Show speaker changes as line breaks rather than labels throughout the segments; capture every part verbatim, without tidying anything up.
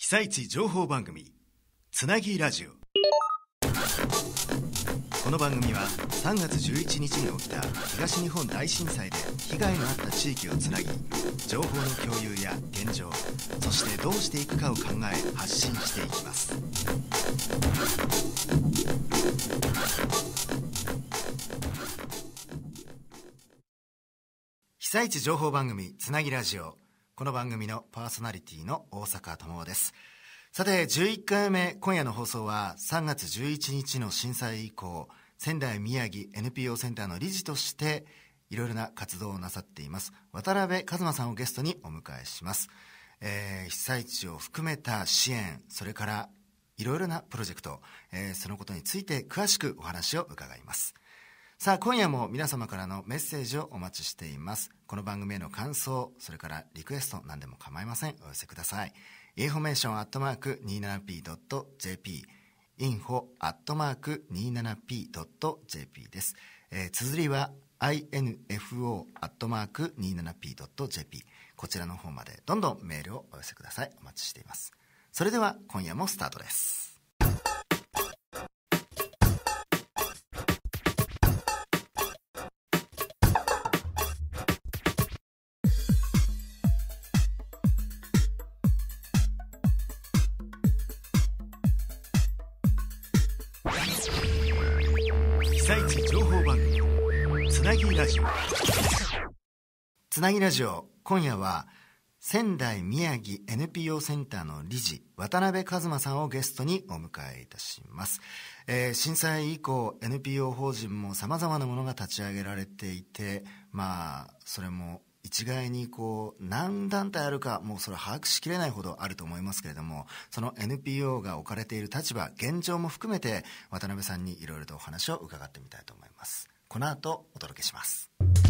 被災地情報番組つなぎラジオ。この番組はさんがつじゅういちにちに起きた東日本大震災で被害のあった地域をつなぎ、情報の共有や現状、そしてどうしていくかを考え発信していきます。被災地情報番組つなぎラジオ。この番組のパーソナリティの大坂智夫です。さてじゅういっかいめ、今夜の放送はさんがつじゅういちにちの震災以降、仙台宮城 エヌピーオー センターの理事としていろいろな活動をなさっています渡辺一馬さんをゲストにお迎えします。えー、被災地を含めた支援、それからいろいろなプロジェクト、えー、そのことについて詳しくお話を伺います。さあ今夜も皆様からのメッセージをお待ちしています。この番組への感想、それからリクエスト、何でも構いません、お寄せください。インフォメーションアットマーク にじゅうななピードットジェーピー インフォアットマーク にじゅうななピードットジェーピー です。えー、綴りは インフォ アットマーク にじゅうななピードットジェーピー、 こちらの方までどんどんメールをお寄せください。お待ちしています。それでは今夜もスタートです。被災地情報番組つなぎラジオ。つなぎラジオ、今夜は仙台宮城 エヌピーオー センターの理事渡辺一馬さんをゲストにお迎えいたします。えー、震災以降 エヌピーオー 法人もさまざまなものが立ち上げられていて、まあそれも一概にこう何団体あるかもうそれ把握しきれないほどあると思いますけれども、その エヌピーオー が置かれている立場、現状も含めて渡辺さんにいろいろとお話を伺ってみたいと思います。この後お届けします。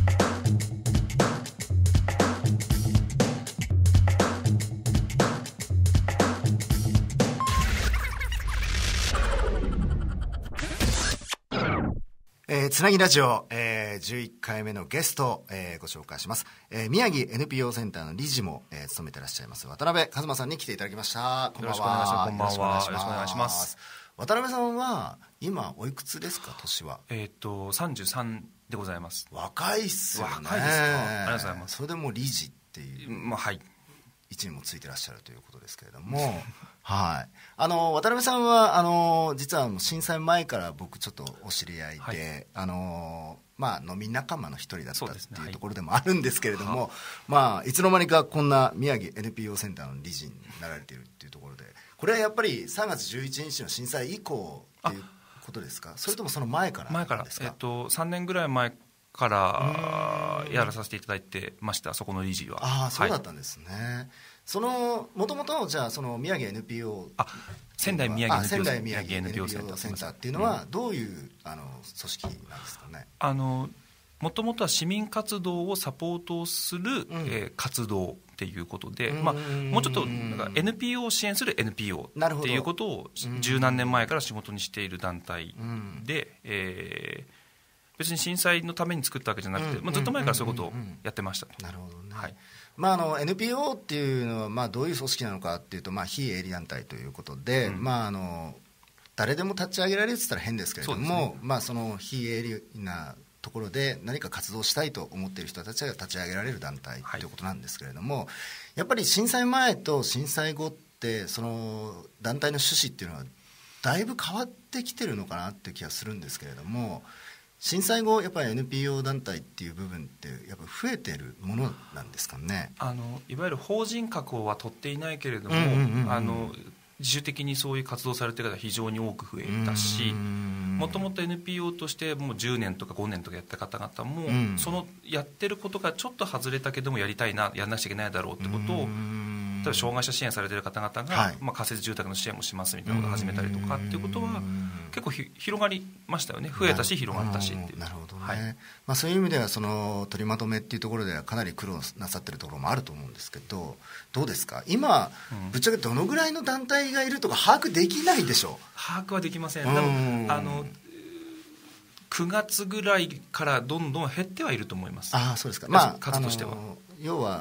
えー、つなぎラジオ、えー、じゅういっかいめのゲスト、えー、ご紹介します。えー、宮城 エヌピーオー センターの理事も、えー、務めていらっしゃいます渡辺一馬さんに来ていただきました。こんばんは。
よろしくお願いします。こんばんは。よろしくお願いします。
渡辺さんは今おいくつですか？年は。
えっ、ー、とさんじゅうさんでございます。
若いっすよね。
若いですか。ありがとうございます。
それでも理事っていう、
まあ、はい、
位置にもついてらっしゃるということですけれどもはい、あの渡辺さんはあの実は震災前から僕ちょっとお知り合いで、はい、あのまあ、飲み仲間の一人だったっていうところでもあるんですけれども、はい、まあ、いつの間にかこんな宮城 エヌピーオー センターの理事になられているっていうところで、これはやっぱりさんがつじゅういちにちの震災以降っていうことですか？それともその前からですか？
前から、えっと、さんねんぐらい前からやらさせていただいてました、そこの理事は。
ああ、そうだったんですね。はい、そのもともとじゃあその宮城 エヌピーオー、
あ、仙台宮城 エヌピーオー
センターっていうのはどういうあの組織なんですかね？
あのもともとは市民活動をサポートする、うん、えー、活動っていうことで、まあ、もうちょっとなんか エヌピーオー を支援する エヌピーオー っていうことを十何年前から仕事にしている団体で、えー別に震災のために作ったわけじゃなくて、まあ、ずっと前からそういうことをやってましたと。
なるほどね。はい、まあ、あの エヌピーオー っていうのはまあどういう組織なのかっていうと、まあ、非営利団体ということで、うん、まあ、あの誰でも立ち上げられるって言ったら変ですけれども、ね、まあ、その非営利なところで何か活動したいと思っている人たちが立ち上げられる団体ということなんですけれども、はい、やっぱり震災前と震災後ってその団体の趣旨っていうのはだいぶ変わってきてるのかなっていう気がするんですけれども、震災後やっぱり エヌピーオー 団体っていう部分ってやっぱ増えてるものなんですかね？
あのいわゆる法人格は取っていないけれども、あの自主的にそういう活動されている方が非常に多く増えたし、もともと エヌピーオー としてもうじゅうねんとかごねんとかやった方々も、うん、そのやってることがちょっと外れたけどもやりたいな、やらなきゃいけないだろうってことを、例えば障害者支援されている方々が、はい、まあ、仮設住宅の支援もしますみたいなことを始めたりとかっていうことは結構ひ広がりましたよね。増えたし広がったしっていう。
なるほどね。はい、まあ、そういう意味ではその取りまとめっていうところではかなり苦労なさってるところもあると思うんですけど、どうですか今、うん、ぶっちゃけどのぐらいの団体がいるとか把握できないでしょう？
把握はできません。でもあのくがつぐらいからどんどん減ってはいると思います。
ああ、そうですか。まあ、
数としては、
あの要は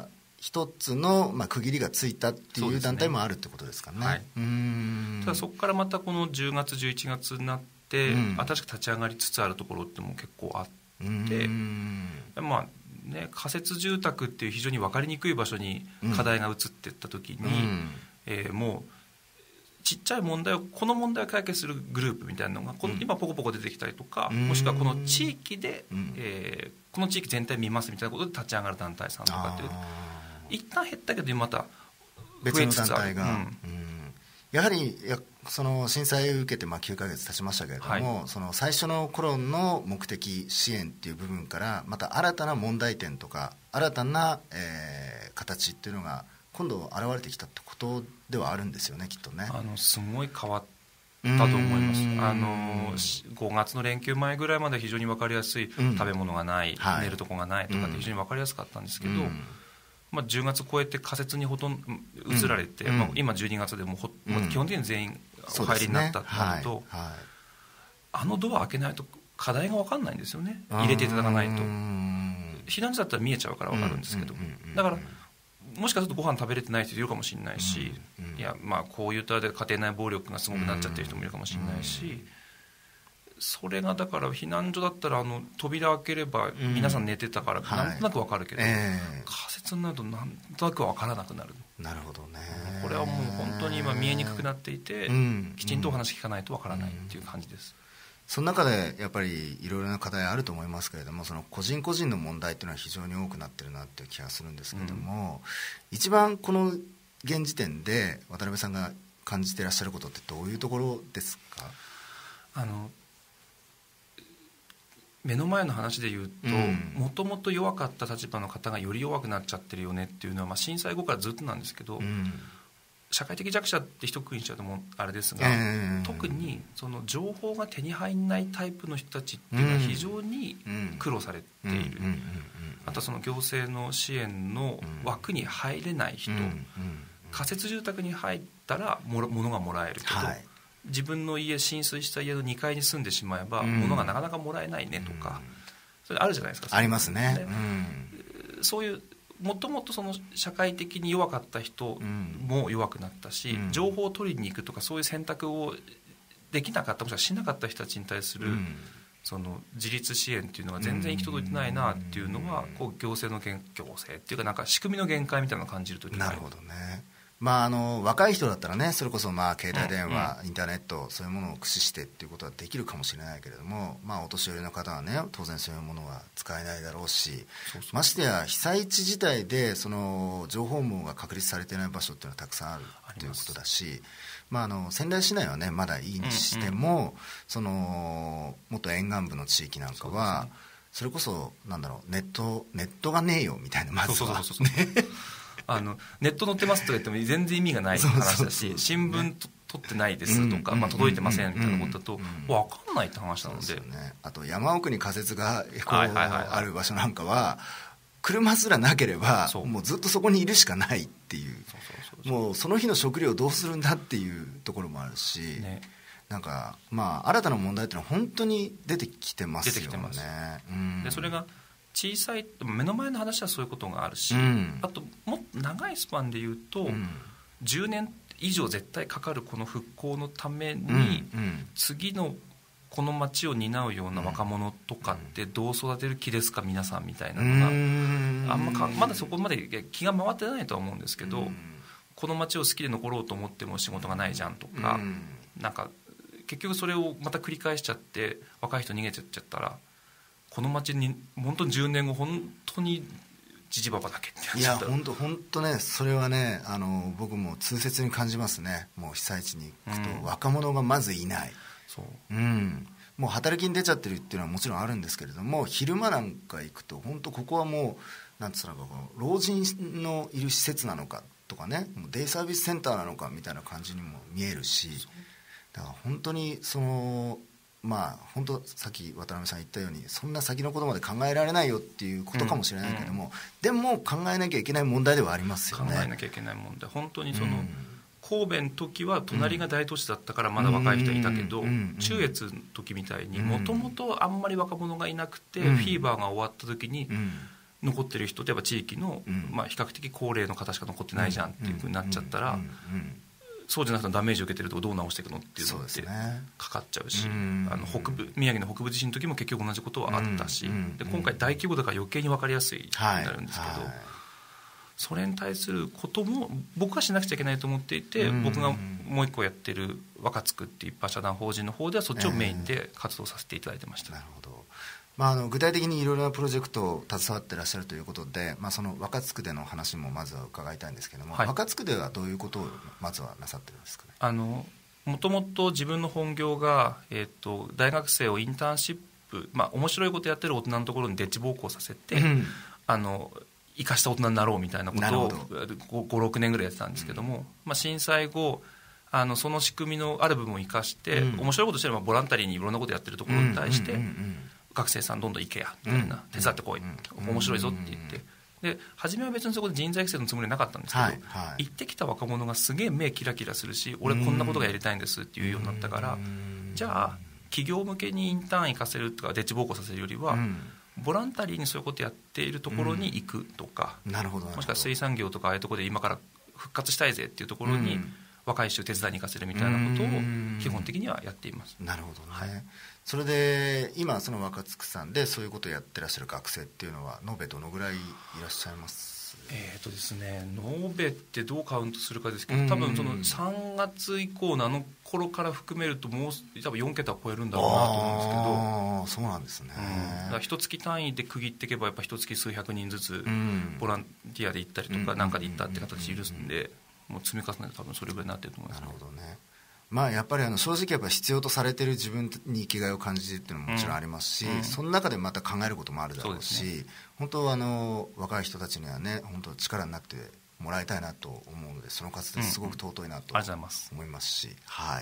一つの、まあ、区切りがついたっていう団体もあるってことですかね。はい、
うーん、ただそこからまたこのじゅうがつじゅういちがつになって、うん、新しく立ち上がりつつあるところっても結構あって、まあね、仮設住宅っていう非常に分かりにくい場所に課題が移っていった時に、うんえー、もうちっちゃい問題をこの問題を解決するグループみたいなのがこの、うん、今ポコポコ出てきたりとか、もしくはこの地域で、うんえー、この地域全体見ますみたいなことで立ち上がる団体さんとかって一旦減ったけどまた増えつつある別の団体が、うんうん、
やはりやその震災を受けてまあきゅうかげつ経ちましたけれども、はい、その最初の頃の目的支援っていう部分からまた新たな問題点とか新たな、えー、形っていうのが今度現れてきたってことではあるんですよね、きっとね。
あのすごい変わったと思います。あのごがつの連休前ぐらいまで非常に分かりやすい、うん、食べ物がない、はい、寝るとこがないとかって非常に分かりやすかったんですけど、まあ、じゅうがつ超えて仮設にほとんど移られて、うんまあ、今じゅうにがつでもほ、うん、基本的に全員お入りになったとなると、ねはいはい、あのドア開けないと課題が分かんないんですよね。入れていただかないと。避難所だったら見えちゃうから分かるんですけど、だからもしかするとご飯食べれてない人いるかもしれないし、うんうん、いやまあこういうとで家庭内暴力がすごくなっちゃってる人もいるかもしれないし、うんうん、それがだから避難所だったらあの扉開ければ皆さん寝てたからなんとなく分かるけど、はいえー、仮設になるとなんとなく分からなくなる。
なるほどね。
これはもう本当に今見えにくくなっていて、うん、きちんとお話聞かないと分からないっていう感じです。
その中でやっぱりいろいろな課題あると思いますけれども、その個人個人の問題っていうのは非常に多くなってるなっていう気がするんですけれども、うん、一番この現時点で渡辺さんが感じていらっしゃることってどういうところですか？
あの目の前の話で言うと、もともと弱かった立場の方がより弱くなっちゃってるよねっていうのは、まあ、震災後からずっとなんですけど、うん社会的弱者って一括りにしちゃうともあれですが、えー、特にその情報が手に入らないタイプの人たちっていうのは非常に苦労されている。あとはその行政の支援の枠に入れない人、仮設住宅に入ったら物がもらえるけど、はい、自分の家浸水した家のにかいに住んでしまえば物がなかなかもらえないねとか、それあるじゃないですか。
ありますね。
うん、そういうもともとその社会的に弱かった人も弱くなったし、うん、情報を取りに行くとかそういう選択をできなかったもしくはしなかった人たちに対する、うん、その自立支援っていうのが全然行き届いてないなっていうのが、こう行政の限行政っていうかなんか仕組みの限界みたいなのを感じるときがあります。
なるほどね。まあ、あの若い人だったらね、それこそまあ携帯電話、うん、インターネットそういうものを駆使してっていうことはできるかもしれないけれども、まあ、お年寄りの方はね当然そういうものは使えないだろうし、そうそうましてや被災地自体でその情報網が確立されていない場所っていうのはたくさんあるということだし、まあ、あの仙台市内はねまだいいにしても、うんうん、そのもっと沿岸部の地域なんかは そ,、ね、それこそなんだろうネットネットがねえよみたいな、まずは
あのネット載ってますとか言っても全然意味がない話だし、新聞と取ってないですとか、まあ、届いてませんみたいなことだと分かんないって話なので、そうですよね。あ
と山奥に仮設がこうある場所なんかは車すらなければもうずっとそこにいるしかないっていう、もうその日の食料どうするんだっていうところもあるし、ね、なんかまあ新たな問題っていうのは本当に出てきてますよね。出てきてます。
うん、でそれが小さい目の前の話はそういうことがあるし、うん、あともっと長いスパンで言うと、うん、じゅうねん以上絶対かかるこの復興のために、うんうん、次のこの町を担うような若者とかってどう育てる気ですか皆さんみたいなのが、うん、あんまかまだそこまで気が回ってないとは思うんですけど、うん、この町を好きで残ろうと思っても仕事がないじゃんとか、うん、なんか結局それをまた繰り返しちゃって若い人逃げちゃっちゃったらこの町に本当にじゅうねんご本当にじじばばだけって
いや本当本当ね、それはねあの僕も痛切に感じますね。もう被災地に行くと、うん、若者がまずいない。そう、うん、もう働きに出ちゃってるっていうのはもちろんあるんですけれども、昼間なんか行くと本当ここはもうなんつうのか、この老人のいる施設なのかとかね、もうデイサービスセンターなのかみたいな感じにも見えるし、だから本当にそのまあ本当さっき渡辺さん言ったようにそんな先のことまで考えられないよっていうことかもしれないけども、うんうん、でも考えなきゃいけない問題ではありますよね。
考えなきゃいけない問題、本当にその、うん、神戸の時は隣が大都市だったからまだ若い人いたけど、うんうん、中越の時みたいにもともとあんまり若者がいなくて、うん、フィーバーが終わった時に、うん、 残ってる人ってやっぱ地域の、うんまあ、比較的高齢の方しか残ってないじゃんっていうふうになっちゃったら、そうじゃなくてダメージを受けてるとこどう直していくのっていうのってかかっちゃうし、あの北部宮城の北部地震の時も結局同じことはあったし、で今回大規模だから余計に分かりやすいになるんですけど、はいはい、それに対することも僕はしなくちゃいけないと思っていて、僕がもう一個やってる若津区っていう一般社団法人の方ではそっちをメインで活動させていただいてました。
なるほど。まあ、あの具体的にいろいろなプロジェクトを携わってらっしゃるということで、まあ、その若津区での話もまずは伺いたいんですけども、はい、若津区ではどういうことをまずはなさってるんですかね。
あのもともと自分の本業が、えー、と大学生をインターンシップ、まあ、面白いことやってる大人のところにデッチ奉公させて、うん、あの生かした大人になろうみたいなことをごろくねんぐらいやってたんですけども、うんまあ、震災後あのその仕組みのある部分を生かして、うん、面白いことしてればボランタリーにいろんなことやってるところに対して、うんうんうんうん学生さんどんどん行けやみたいな、手伝ってこい、面白いぞって言って、で初めは別にそこで人材育成のつもりはなかったんですけど、はいはい、行ってきた若者がすげえ目キラキラするし、俺こんなことがやりたいんですっていうようになったから、じゃあ企業向けにインターン行かせるとかデッチ奉公させるよりは、ボランタリーにそういうことやっているところに行くとか、
なるほど
もしくは水産業とかああいうところで今から復活したいぜっていうところに若い衆手伝いに行かせるみたいなことを基本的にはやっています。
なるほどね、はい、それで今その若津区さんでそういうことをやってらっしゃる学生っていうのは延べどのぐらいいらっしゃいます？
えーとですね、延べってどうカウントするかですけど、多分そのさんがつ以降のあの頃から含めるともう多分よんけたを超えるんだろうなと思うんですけど。
ああそうなんですね、
うん、だから一月単位で区切っていけばやっぱ一月数百人ずつボランティアで行ったりとか何かで行ったって形でいるんで、もう積み重ねて多分それぐらいになってると思います、ね、
なるほどね。まあ、やっぱりあの正直やっぱ必要とされている自分に生きがいを感じるっていうのももちろんありますし、うん、その中でまた考えることもあるだろうし、ね、本当あの若い人たちにはね本当力になってもらいたいなと思うので、その活動すごく尊いなと思いますし、はい。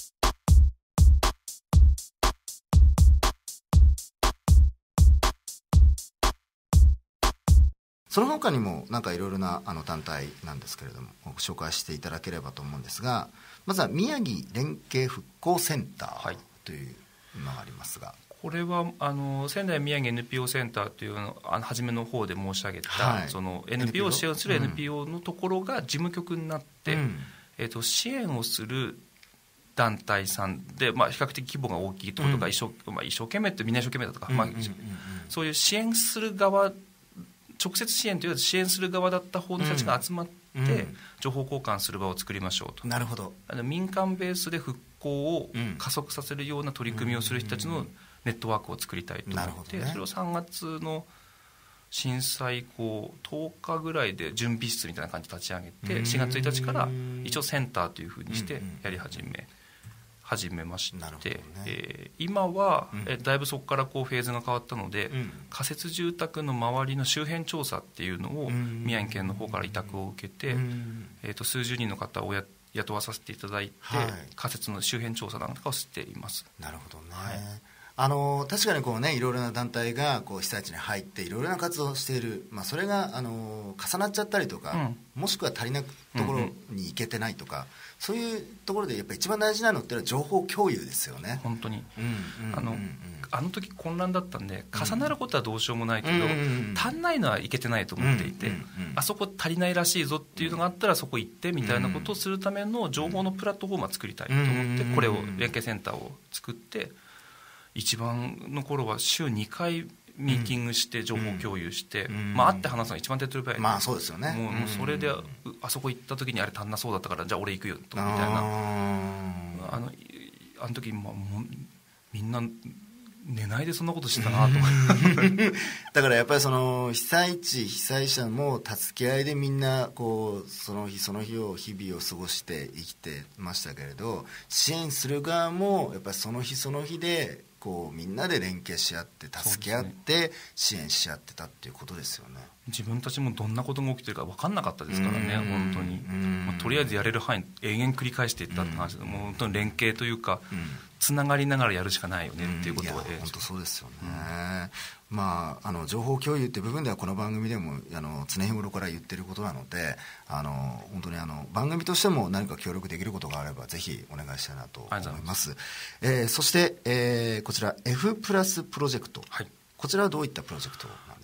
その他にもなんかいろいろなあの団体なんですけれどもご紹介していただければと思うんですが、まずは宮城連携復興センターというのがありますが、はい、
これはあの仙台宮城 エヌピーオー センターというのあの初めの方で申し上げた、はい、その エヌピーオー を支援する エヌピーオー のところが事務局になって、うんえー、と支援をする団体さんで、まあ、比較的規模が大きいところとか、うん一生まあ、一生懸命ってみんな一生懸命だとか、うんまあ、そういう支援する側直接支援というより支援する側だった方の人たちが集まって、うんうん、情報交換する場を作りましょうと。
なるほど。
あの民間ベースで復興を加速させるような取り組みをする人たちのネットワークを作りたいと思って、ね、それをさんがつの震災以降とおかぐらいで準備室みたいな感じで立ち上げて、しがつついたちから一応センターというふうにしてやり始め始めまして、ねえー、今は、うん、えだいぶそこからこうフェーズが変わったので、うん、仮設住宅の周りの周辺調査っていうのを宮城県の方から委託を受けて、うんえー、と数十人の方をや雇わさせていただいて、はい、仮設の周辺調査なんかをしています。
なるほどね、はいあの確かにこう、ね、いろいろな団体がこう被災地に入っていろいろな活動をしている、まあ、それがあの重なっちゃったりとか、うん、もしくは足りないところに行けてないとか、うんうん、そういうところでやっぱり一番大事なのってのは情報共有ですよね。
本当に、うんうんうん、あのあの時混乱だったんで重なることはどうしようもないけど、うんうんうん、足んないのはいけてないと思っていて、うんうんうん、あそこ足りないらしいぞっていうのがあったらそこ行ってみたいなことをするための情報のプラットフォームを作りたいと思って、これを連携センターを作って、一番の頃は週にかいミーティングして情報共有して、うん、まあ、会って話すのが一番手っ取り早い、
まあそうですよね。
もう、もうそれであそこ行った時にあれ足んなそうだったからじゃあ俺行くよとみたいな、あのあの時、まあ、もうみんな寝ないでそんなことしてたなと
だからやっぱりその被災地被災者も助け合いでみんなこうその日その日を日々を過ごして生きてましたけれど、支援する側もやっぱりその日その日でこうみんなで連携し合って助け合って支援し合ってたっていうことですよね。
自分たちもどんなことが起きてるか分かんなかったですからね、本当に、まあ、とりあえずやれる範囲永遠繰り返していったって話で、もう本当に連携というか、つながりながらやるしかないよねっていうことは、
本当そうですよね、うん、まあ、あの情報共有っていう部分ではこの番組でもあの常日頃から言ってることなので、あの本当にあの番組としても何か協力できることがあればぜひお願いしたいなと思います。えー、そして、えー、こちら F プラスプロジェクト、はい、こちらはどういったプロジェクトなんでしょう。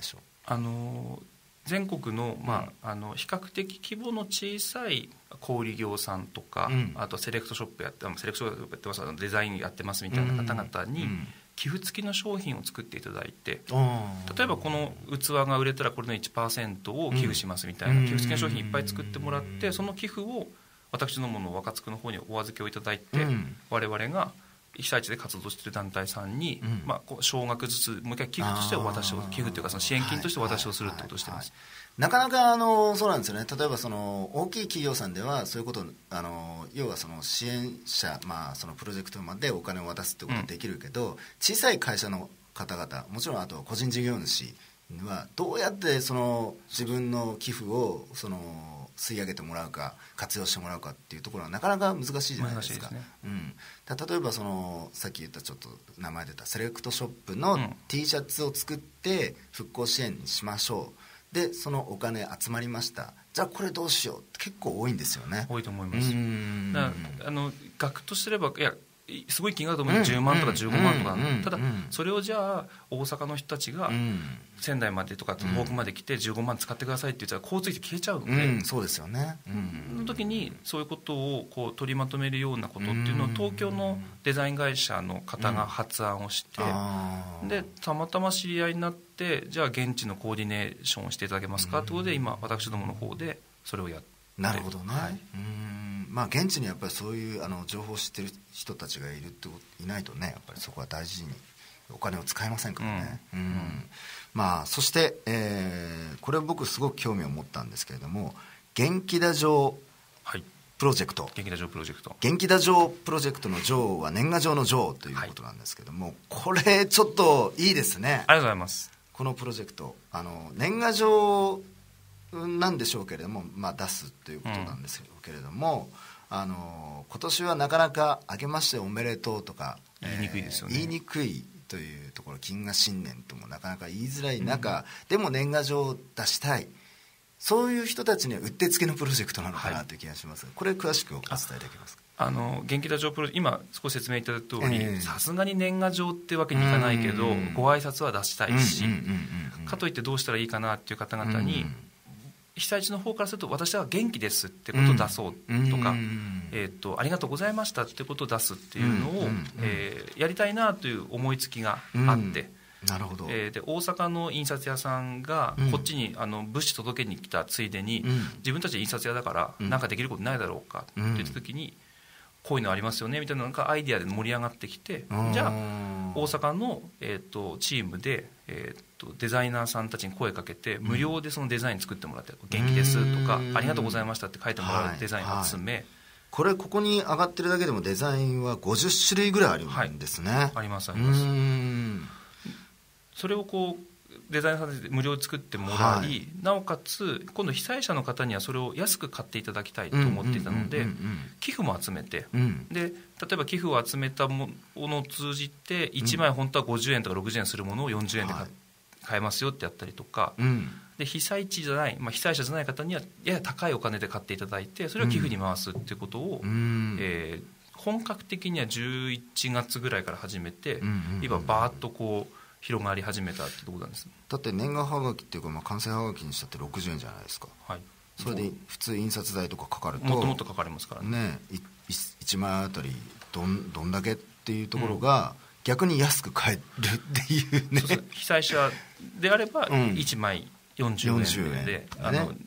あの全国の、まあ、あの比較的規模の小さい小売業さんとか、うん、あとセレクトショップやってセレクトショップやってますデザインやってますみたいな方々に、うんうん寄付付きの商品を作っていただいて、例えばこの器が売れたらこれの いちパーセント を寄付しますみたいな寄付付きの商品いっぱい作ってもらって、その寄付を私どもの若津区の方にお預けをいただいて、我々が被災地で活動している団体さんに、まあ、こう少額ずつもう一回寄付としてお渡しを寄付というかその支援金としてお渡しをするってことをしています。
なかなかあのそうなんですよね。例えばその大きい企業さんではそういうことあの要はその支援者、まあ、そのプロジェクトまでお金を渡すってことができるけど、うん、小さい会社の方々もちろんあと個人事業主はどうやってその自分の寄付をその吸い上げてもらうか活用してもらうかっていうところはなかなか難しいじゃないですか。
難しいですね。
うん、例えばそのさっき言ったちょっと名前出たセレクトショップの T シャツを作って復興支援にしましょう。でそのお金集まりました、じゃあこれどうしようって結構多いんですよね。
多いと思います。だからあの額とすればいやすごい金額だと思う、うん、じゅうまんとかじゅうごまんとか、うん、ただそれをじゃあ大阪の人たちが仙台までとか東北まで来てじゅうごまん使ってくださいって言ったら交通費消えちゃうので、うん、
そうですよね、うん、
その時にそういうことをこう取りまとめるようなことっていうのを東京のデザイン会社の方が発案をして、うん、でたまたま知り合いになってじゃあ現地のコーディネーションをしていただけますかということで今私どもの方でそれをやって
なるほどね、はい、うんまあ現地にやっぱりそういうあの情報を知ってる人たちがいるっていないとねやっぱりそこは大事にお金を使えませんからね、うんうんうん、まあそして、えー、これ僕すごく興味を持ったんですけれども元気田城プロジェクト、はい、
元気田城プロジェクト
元気田城プロジェクトの城は年賀状の城ということなんですけども、はい、これちょっといいですね。
ありがとうございます。
このプロジェクトあの年賀状なんでしょうけれども、まあ、出すということなんですけれども、うん、あの今年はなかなか明けましておめでとうとか
言いにくいですよね、
えー、言いにくいというところ金河新年ともなかなか言いづらい中、うん、でも年賀状を出したいそういう人たちにはうってつけのプロジェクトなのかなという気がします、はい、これ詳しくお伝えできますか。
あの元気田城プロ今少し説明いただいた通りさすがに年賀状ってわけにいかないけどご挨拶は出したいしかといってどうしたらいいかなっていう方々に被災地の方からすると私は元気ですってことを出そうとか、うんえー、とありがとうございましたってことを出すっていうのを、うんうんえー、やりたいなという思いつきがあって、
うん、なるほど、
えー、で大阪の印刷屋さんがこっちにあの物資届けに来たついでに、うん、自分たち印刷屋だから何かできることないだろうかって言った時に、うん、こういうのありますよねみたいなのがアイディアで盛り上がってきて、うん、じゃあ大阪の、えー、とチームで、えー、とデザイナーさんたちに声かけて無料でそのデザイン作ってもらって、うん、元気ですとかありがとうございましたって書いてもらうデザインを集め、はいはい、
これここに上がってるだけでもデザインはごじゅっしゅるいぐらいあるんですね、はい、
ありますあります。うんそれをこうデザイナーさんで無料で作ってもらい、はい、なおかつ今度被災者の方にはそれを安く買っていただきたいと思っていたので寄付も集めて、うん、で例えば寄付を集めたものを通じていちまい本当はごじゅうえんとかろくじゅうえんするものをよんじゅうえんで買、はい、買えますよってやったりとか、うん、で被災地じゃない、まあ、被災者じゃない方にはやや高いお金で買っていただいてそれを寄付に回すっていうことを、うんえー、本格的にはじゅういちがつぐらいから始めて、うんうんうんうん、今バーッとこう広がり始めたってところなんです。
だって年賀はがきっていうか、まあ、完成はがきにしたってろくじゅうえんじゃないですか、はい、それで普通印刷代とかかかると
もっともっとかかりますから ね, ね
いちまいあたり ど ん, どんだけっていうところが、うん、逆に安く買えるっていうね。そうそう
被災者であればいちまいよんじゅうえんで、うん、あの、ねうん、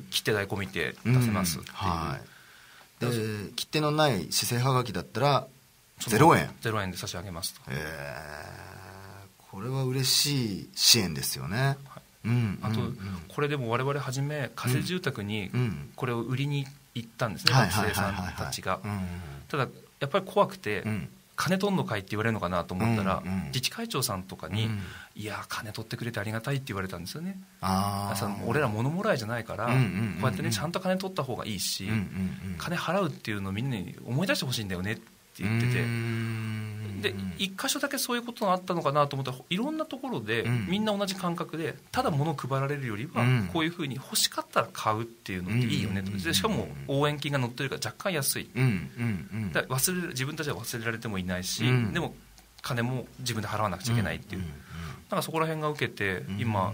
切手代込みで出せますっていう、うんはい、
で切手のない市政はがきだったらゼロえん
ゼロえんで差し上げますと。
へえこれは嬉しい支援ですよね、はいうん
あと、うん、これでも我々はじめ仮設住宅にこれを売りに行ったんですね、うん、学生さんたちが。ただやっぱり怖くて、うん、金取んのかいって言われるのかなと思ったら、うんうん、自治会長さんとかに、うん、いや金取ってくれてありがたいって言われたんですよね。あ俺ら物もらいじゃないから、うんうんうんうん、こうやってねちゃんと金取った方がいいし、うんうんうん、金払うっていうのをみんなに思い出してほしいんだよねって言ってて、で一箇所だけそういうことがあったのかなと思ったらいろんなところでみんな同じ感覚でただ物を配られるよりはこういうふうに欲しかったら買うっていうのっていいよねと。でしかも応援金が乗ってるから若干安い、だから忘れる自分たちは忘れられてもいないし、でも金も自分で払わなくちゃいけないっていう、なんかそこら辺が受けて今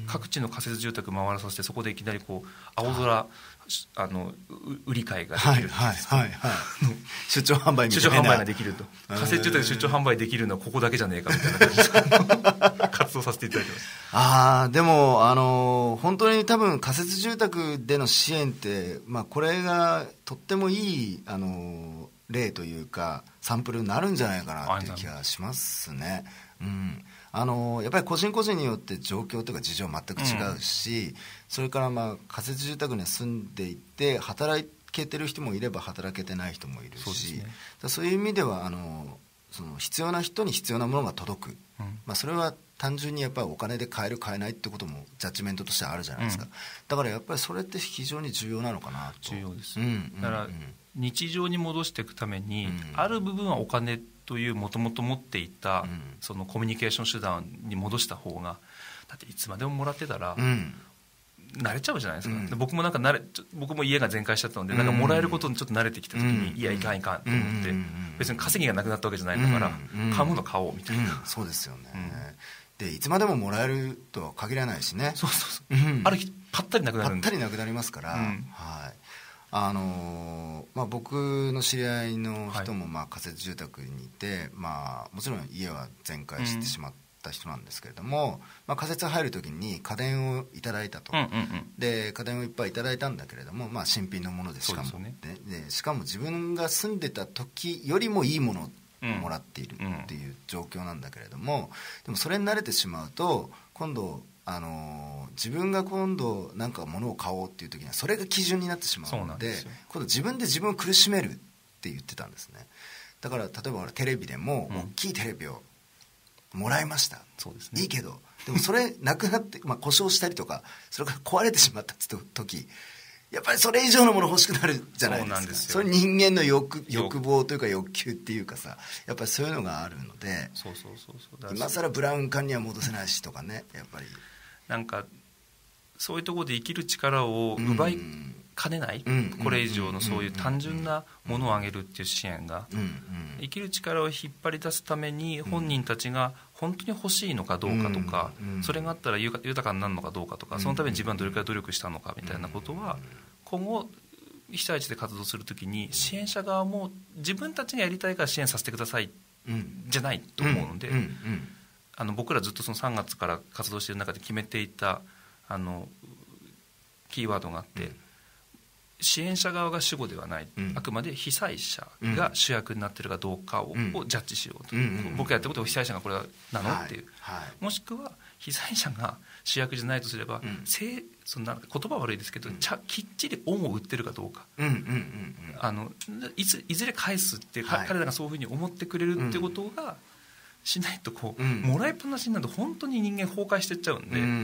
各地の仮設住宅回らさせて、そこでいきなりこう青空あの売り買いができる、
はいはいはいはい、出張販売みたいな、
出張販売ができると、仮設住宅で出張販売できるのはここだけじゃねえかみたいな感じで活動させていただいてます。
ああ、でもあの本当に多分仮設住宅での支援って、まあ、これがとってもいいあの例というかサンプルになるんじゃないかなっていう気がしますね。うん、あのやっぱり個人個人によって状況というか事情全く違うし、うん、それからまあ仮設住宅に住んでいて働けてる人もいれば働けてない人もいるし、 そうですね、そういう意味ではあのその必要な人に必要なものが届く、うん、まあ、それは単純にやっぱりお金で買える買えないってこともジャッジメントとしてあるじゃないですか、うん、だからやっぱりそれって非常に重要なのかなと。
重要です、うん、だから日常に戻していくために、うん、ある部分はお金というもともと持っていた、うん、そのコミュニケーション手段に戻した方が、だっていつまでももらってたら、うん、慣れちゃうじゃないですか、うん、僕もなんか慣れ僕も家が全壊しちゃったので、なんかもらえることにちょっと慣れてきた時に、うん、いやいかんいかんと思って、うん、別に稼ぎがなくなったわけじゃないんだから、うん、買うもの買おうみたいな、うん、
そうですよね、うん、でいつまでももらえるとは限らないしね。
そうそうそう、うん、ある日パッタリなくなるんで、
パッタリなくなりますから、うん、はい、あのーまあ、僕の知り合いの人もまあ仮設住宅にいて、まあ、もちろん家は全壊してしまった人なんですけれども、うん、まあ、仮設入る時に家電をいただいたと、うんうんうん、で家電をいっぱいいただいたんだけれども、まあ、新品のものでしかも、ね、ででしかも自分が住んでた時よりもいいものをもらっているっていう状況なんだけれども、でもそれに慣れてしまうと今度あの自分が今度何か物を買おうっていう時にはそれが基準になってしまうの で, で今度自分で自分を苦しめるって言ってたんですね。だから例えばテレビでも大きいテレビをもらいました、そうですね、いいけどでもそれなくなって、まあ、故障したりとかそれから壊れてしまったって時やっぱりそれ以上のもの欲しくなるじゃないですか。そうなんですよ。それ人間の 欲, 欲望というか欲求っていうかさ、やっぱりそういうのがあるので、そうそうそうそう、今更ブラウン管には戻せないしとかね、やっぱり
なんかそういうところで生きる力を奪いかねない、うん、これ以上のそういう単純なものをあげるっていう支援が、うんうん、生きる力を引っ張り出すために本人たちが本当に欲しいのかどうかとか、うんうん、それがあったら豊かになるのかどうかとか、そのために自分はどれくらい努力したのかみたいなことは今後被災地で活動するときに支援者側も自分たちがやりたいから支援させてくださいじゃないと思うので、うんうんうん、あの僕らずっとそのさんがつから活動している中で決めていたあのキーワードがあって、うん、支援者側が主語ではない、うん、あくまで被災者が主役になっているかどうか を,、うん、をジャッジしようと、うん、僕がやってることを被災者がこれはなの、はい、っていう、はい、もしくは被災者が主役じゃないとすれば、うん、せそのなんか言葉悪いですけど、うん、ちゃきっちり恩を売ってるかどうか、うんうんうんうん、あの い, ついずれ返すって、はい、彼らがそういうふうに思ってくれるっていうことがしないとこう、うん、もらいっぱなしになると本当に人間崩壊していっちゃうんで、うん、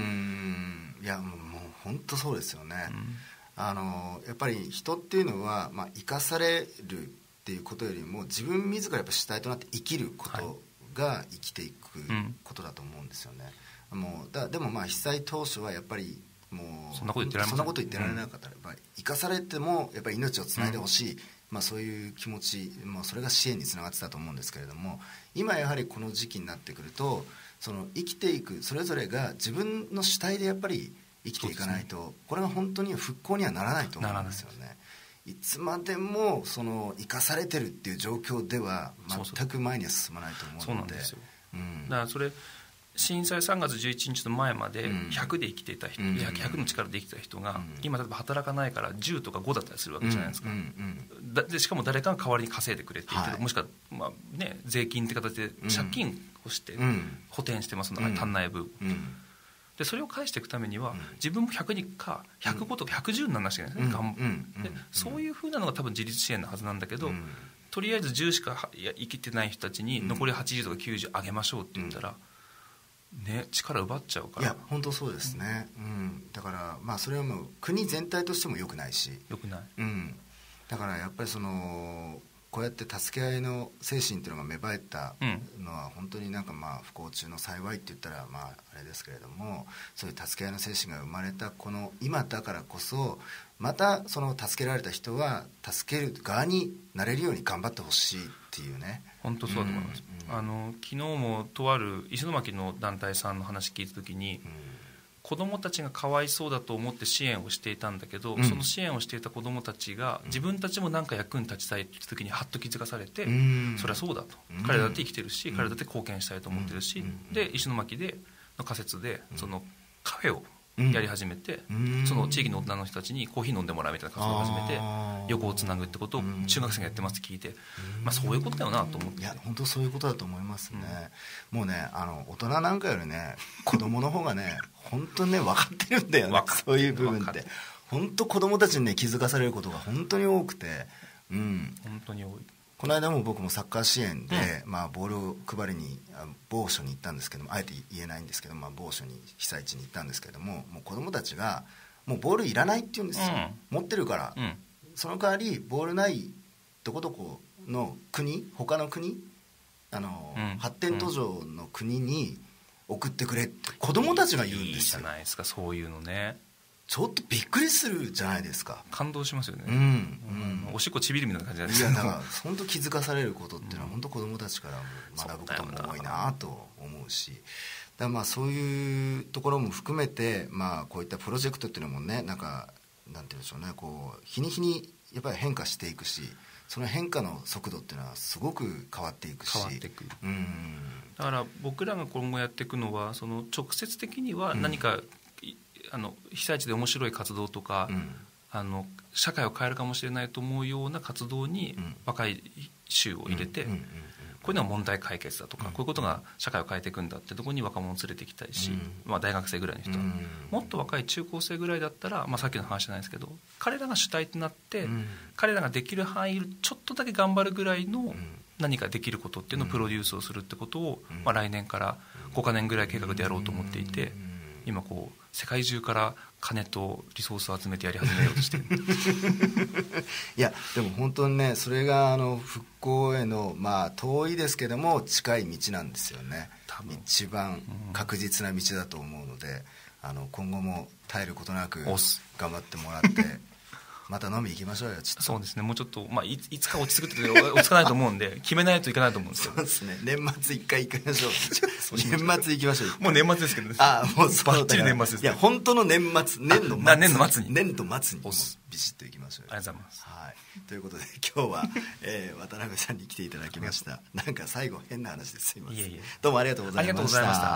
いやもう本当そうですよね、うん、あのやっぱり人っていうのは、まあ、生かされるっていうことよりも自分自らやっぱ主体となって生きることが生きていくことだと思うんですよね、うん、もうだでもまあ被災当初はやっぱりもうそんなこと言ってられなかったら、やっぱり生かされてもやっぱり命をつないでほしい、うん、まあ、そういう気持ち、まあ、それが支援につながってたと思うんですけれども、今やはりこの時期になってくるとその生きていくそれぞれが自分の主体でやっぱり生きていかないと、ね、これは本当に復興にはならないと思うんですよね。いつまでもその生かされてるっていう状況では全く前には進まないと思うので、そうなんですよ、うん、
だからそれ震災さんがつじゅういちにちの前までひゃくで生きていた人、うん、ひゃくの力で生きてた人が、うん、今例えば働かないからじゅうとかごだったりするわけじゃないですか、うんうんうん、だでしかも誰かが代わりに稼いでくれって言って、はい、もしくは、まあね、税金って形で借金をして補填してますので、うん、足んない分、うんでそれを返していくためには、うん、自分もひゃくにかひゃくごとかひゃくじゅうにならなきゃいけないですね、うん、でそういうふうなのが多分自立支援のはずなんだけど、うん、とりあえずじゅうしか生きてない人たちに残りはちじゅうとかきゅうじゅう上げましょうって言ったら、うんね、力奪っちゃうから。
いや本当そうですね、うん、だからまあそれはもう国全体としても良くないし
良くない、
うん、だからやっぱりそのこうやって助け合いの精神っていうのが芽生えたのは本当になんかまあ不幸中の幸いって言ったらまああれですけれども、そういう助け合いの精神が生まれたこの今だからこそまたその助けられた人は助ける側になれるように頑張ってほしいっていうね。
本当そうだと思います、うんうん、あの昨日もとある石巻の団体さんの話聞いた時に、うん、 子どもたちがかわいそうだと思って支援をしていたんだけど、うん、その支援をしていた子どもたちが自分たちも何か役に立ちたいって時にハッと気づかされて、うん、そりゃそうだと、うん、彼らだって生きてるし、うん、彼らだって貢献したいと思ってるし、うん、で石巻での仮設でそのカフェをやり始めて、うん、その地域の大人の人たちにコーヒー飲んでもらうみたいな活動を始めて横をつなぐってことを中学生がやってますって聞いて、まあ、そういうことだよなと思って。
いや本当そういうことだと思いますね、うん、もうねあの大人なんかよりね子供の方がね本当にね分かってるんだよねそういう部分って本当子供たちにね気づかされることが本当に多くて、うん、
本当に多い。
この間も僕もサッカー支援で、うんまあ、ボールを配りに某所に行ったんですけども、あえて言えないんですけど、まあ、某所に被災地に行ったんですけども、もう子供たちがもうボールいらないって言うんですよ、うん、持ってるから、うん、その代わりボールないどこどこの国他の国あの、うん、発展途上の国に送ってくれって子供たちが言うんですよ。いい
じゃないですかそういうのね。
ちょっとびっくりするじゃないですか。
感動しますよね、
うんうん、
おしっこちびるみたいな感じなんです
いやだから本当気づかされることっていうのは本当子どもたちから学ぶことも多いなと思うし、だまあそういうところも含めて、まあ、こういったプロジェクトっていうのもねなんかなんていうんでしょうねこう日に日にやっぱり変化していくしその変化の速度っていうのはすごく変わっていくし
変わっていく、
うん、
だから僕らが今後やっていくのはその直接的には何か、うんあの被災地で面白い活動とか、うん、あの社会を変えるかもしれないと思うような活動に若い衆を入れて、うんうんうんうん、こういうのは問題解決だとか、うん、こういうことが社会を変えていくんだってところに若者を連れていきたいし、うんまあ、大学生ぐらいの人は、うん、もっと若い中高生ぐらいだったら、まあ、さっきの話じゃないですけど彼らが主体となって、うん、彼らができる範囲ちょっとだけ頑張るぐらいの何かできることっていうのをプロデュースをするってことを、うんまあ、来年からごかねんぐらい計画でやろうと思っていて、今こう世界中から金とリソースを集めてやり始めようとしている
いやでも本当にねそれがあの復興への、まあ、遠いですけども近い道なんですよね。一番確実な道だと思うので、うん、あの今後も絶えることなく頑張ってもらってまた飲み行きましょうよ。ちょっと
そうですねもうちょっと、まあ、い, いつか落ち着くって落ち着かないと思うんで決めないといけないと思うんですけど
そうですね年末一回行きましょう年末行きましょう
もう年末ですけどね
あもうそう
バッチリ年末です、ね、
いや本当の年末年の末
年の末に
年の末にビシッと行きましょうよ。
ありがとうございます、
はい、ということで今日は、えー、渡辺さんに来ていただきましたなんか最後変な話ですいません。いえいえどうもありがとうございました。ありがとうございました。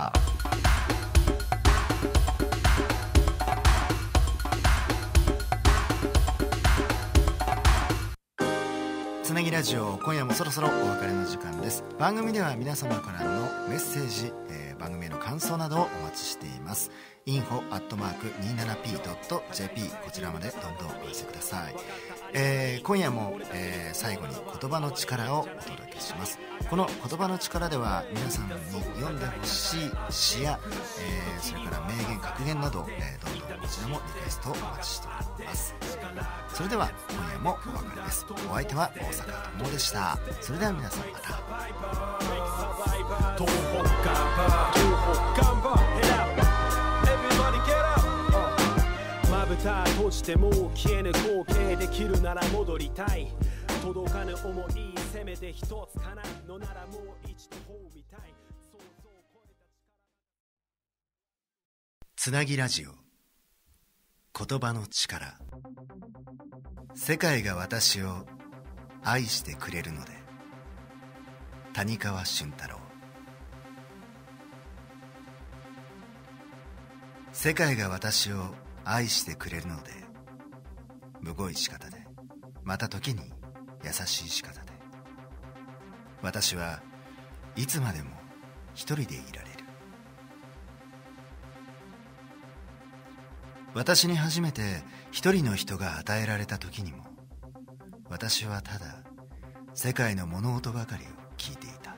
つなぎラジオ今夜もそろそろお別れの時間です。番組では皆様からのメッセージ、えー、番組への感想などをお待ちしています。インフォアットマーク にじゅうななピードットジェーピー こちらまでどんどんお寄せください。えー、今夜も、えー、最後に言葉の力をお届けします。この言葉の力では皆さんに読んでほしい詩や、えー、それから名言格言など、えー、どんどんこちらもリクエストをお待ちしております。それでは今夜もお別れです。お相手は大阪智でした。それでは皆さんまた。東北頑張東北頑張まぶた閉じても消えぬ光景できるなら戻りたい届かぬ思いせめて一つかなのならもう一度褒みたいつなぎラジオ言葉の力。世界が私を愛してくれるので谷川俊太郎。世界が私を愛してくれるのでむごい仕方でまた時に優しい仕方で私はいつまでも一人でいられる。私に初めて一人の人が与えられた時にも私はただ世界の物音ばかりを聞いていた。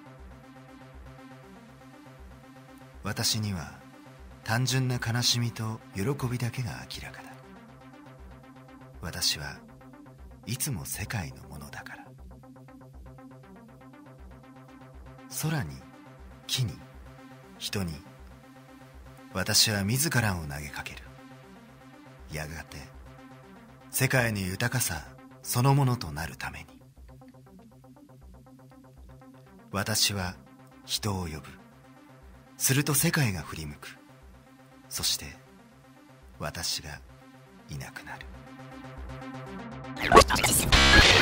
私には単純な悲しみと喜びだけが明らかだ。私はいつも世界のものだから。空に木に人に私は自らを投げかける。やがて世界の豊かさそのものとなるために私は人を呼ぶ。すると世界が振り向く。 そして私がいなくなる。